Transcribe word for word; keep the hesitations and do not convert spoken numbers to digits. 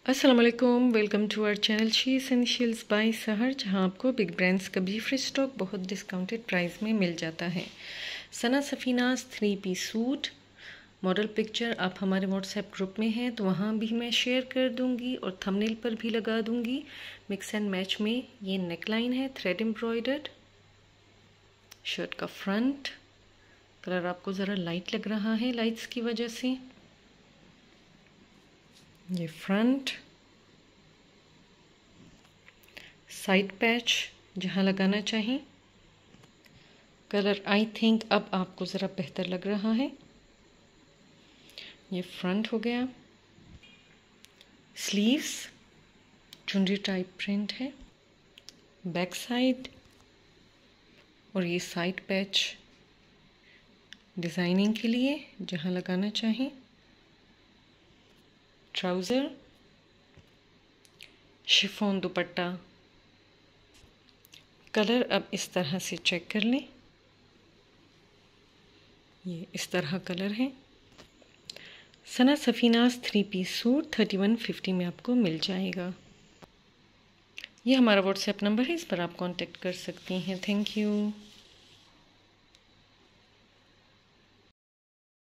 अस्सलाम वालेकुम, welcome to our channel She Essentials by Sahar, जहां आपको बिग ब्रांड्स का भी फ्री स्टॉक बहुत डिस्काउंटेड प्राइस में मिल जाता है। Sana Safinaz three piece suit model picture आप हमारे व्हाट्सएप ग्रुप में हैं तो वहां भी मैं शेयर कर दूंगी और थंबनेल पर भी लगा दूंगी। मिक्स एंड मैच में ये नेकलाइन है, थ्रेड एम्ब्रॉयडर्ड। शर्ट का फ्रंट कलर आपको ज़रा लाइट लग रहा है लाइट्स की वजह से। ये फ्रंट, साइड पैच जहाँ लगाना चाहिए। कलर आई थिंक अब आपको ज़रा बेहतर लग रहा है। ये फ्रंट हो गया। स्लीव्स चुनरी टाइप प्रिंट है। बैक साइड और ये साइड पैच डिज़ाइनिंग के लिए जहाँ लगाना चाहिए। ट्राउज़र, शिफॉन दुपट्टा। कलर अब इस तरह से चेक कर लें, ये इस तरह कलर है। Sana Safinaz three piece suit thirty one fifty में आपको मिल जाएगा। ये हमारा व्हाट्सएप नंबर है, इस पर आप कांटेक्ट कर सकती हैं। Thank you.